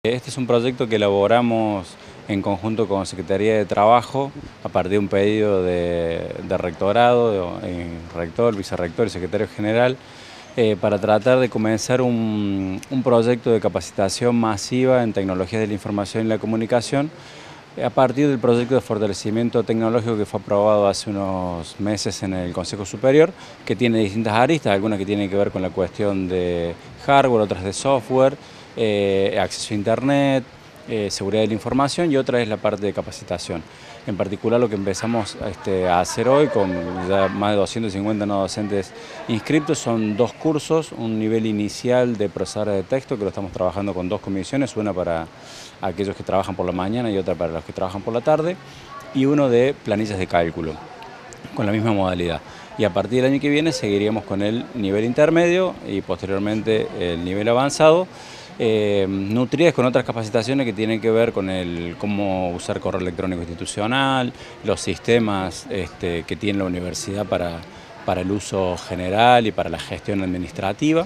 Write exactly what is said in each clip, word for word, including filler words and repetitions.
Este es un proyecto que elaboramos en conjunto con Secretaría de Trabajo a partir de un pedido de, de rectorado, de, rector, vicerrector y secretario general, eh, para tratar de comenzar un, un proyecto de capacitación masiva en tecnologías de la información y la comunicación a partir del proyecto de fortalecimiento tecnológico que fue aprobado hace unos meses en el Consejo Superior, que tiene distintas aristas, algunas que tienen que ver con la cuestión de hardware, otras de software, eh, acceso a internet, eh, seguridad de la información, y otra es la parte de capacitación. En particular lo que empezamos este, a hacer hoy, con ya más de doscientos cincuenta no docentes inscritos, son dos cursos, un nivel inicial de procesadores de texto, que lo estamos trabajando con dos comisiones, una para aquellos que trabajan por la mañana y otra para los que trabajan por la tarde, y uno de planillas de cálculo, con la misma modalidad. Y a partir del año que viene seguiríamos con el nivel intermedio y posteriormente el nivel avanzado, eh, nutridas con otras capacitaciones que tienen que ver con el cómo usar correo electrónico institucional, los sistemas este, que tiene la universidad para, para el uso general y para la gestión administrativa,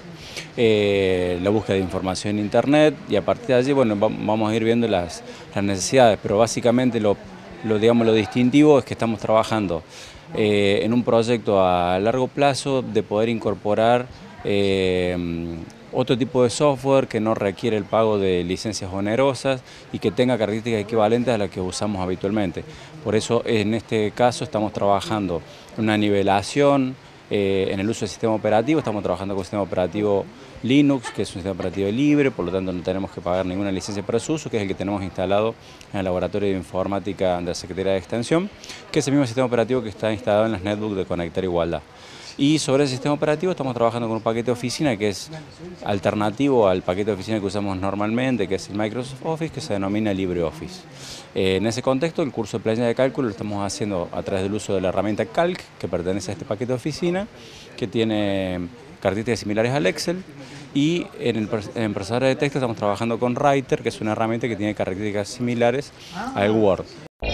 eh, la búsqueda de información en internet, y a partir de allí bueno, vamos a ir viendo las, las necesidades, pero básicamente lo, lo, digamos, lo distintivo es que estamos trabajando eh, en un proyecto a largo plazo de poder incorporar eh, otro tipo de software que no requiere el pago de licencias onerosas y que tenga características equivalentes a las que usamos habitualmente. Por eso en este caso estamos trabajando en una nivelación eh, en el uso del sistema operativo. Estamos trabajando con el sistema operativo Linux, que es un sistema operativo libre, por lo tanto no tenemos que pagar ninguna licencia para su uso, que es el que tenemos instalado en el Laboratorio de Informática de la Secretaría de Extensión, que es el mismo sistema operativo que está instalado en las netbooks de Conectar Igualdad. Y sobre ese sistema operativo estamos trabajando con un paquete de oficina que es alternativo al paquete de oficina que usamos normalmente, que es el Microsoft Office, que se denomina LibreOffice. Eh, en ese contexto, el curso de planilla de cálculo lo estamos haciendo a través del uso de la herramienta Calc, que pertenece a este paquete de oficina, que tiene características similares al Excel, y en el en procesador de texto estamos trabajando con Writer, que es una herramienta que tiene características similares al Word.